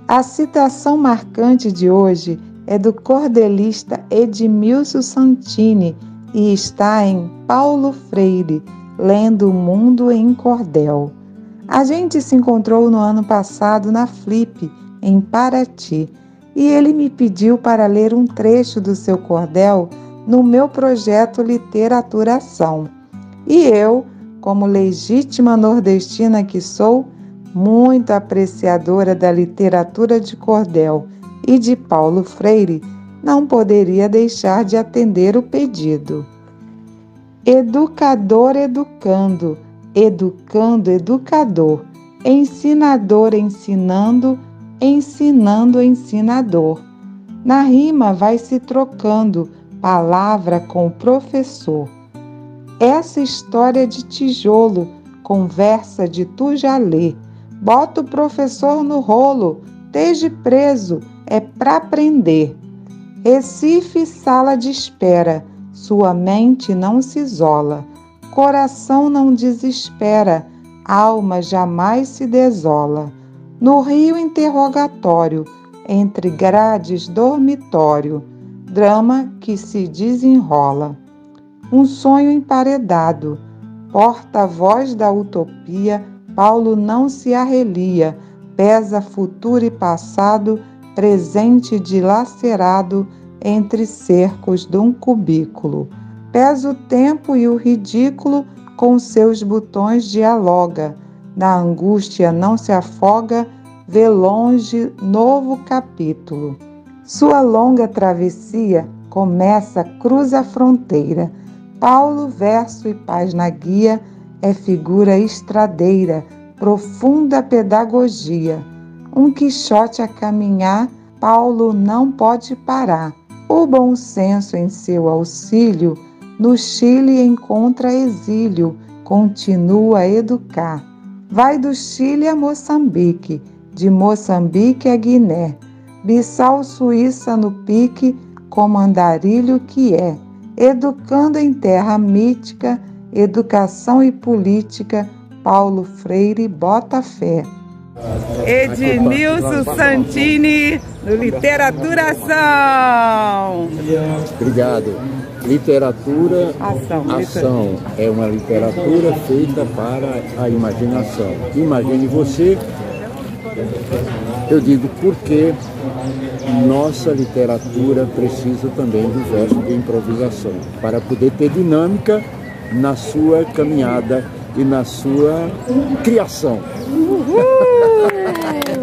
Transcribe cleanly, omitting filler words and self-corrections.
A citação marcante de hoje é do cordelista Edmilson Santini e está em Paulo Freire, Lendo o Mundo em Cordel. A gente se encontrou no ano passado na Flip, em Paraty, e ele me pediu para ler um trecho do seu cordel no meu projeto Literaturação. E eu, como legítima nordestina que sou, muito apreciadora da literatura de cordel e de Paulo Freire, não poderia deixar de atender o pedido. Educador educando, educando educador, ensinador ensinando, ensinando ensinador. Na rima vai se trocando palavra com professor. Essa história de tijolo, conversa de tu já lê. Bota o professor no rolo, esteja preso, é pra aprender. Recife, sala de espera, sua mente não se isola, coração não desespera, alma jamais se desola. No Rio, interrogatório, entre grades, dormitório, drama que se desenrola. Um sonho emparedado, porta-voz da utopia, Paulo não se arrelia, pesa futuro e passado, presente dilacerado entre cercos de um cubículo. Pesa o tempo e o ridículo, com seus botões dialoga, na angústia não se afoga, vê longe novo capítulo. Sua longa travessia começa, cruza a fronteira. Paulo, verso e paz na guia, é figura estradeira, profunda pedagogia. Um Quixote a caminhar, Paulo não pode parar. O bom senso em seu auxílio, no Chile encontra exílio, continua a educar. Vai do Chile a Moçambique, de Moçambique a Guiné, Bissau, Suíça no pique, como andarilho que é, educando em terra mítica, educação e política, Paulo Freire bota fé. Edmilson Santini, no Literaturação. Obrigado. Literatura, ação. É uma literatura feita para a imaginação. Imagine você, eu digo porque nossa literatura precisa também do verso de improvisação, para poder ter dinâmica na sua caminhada e na sua criação. Uhul!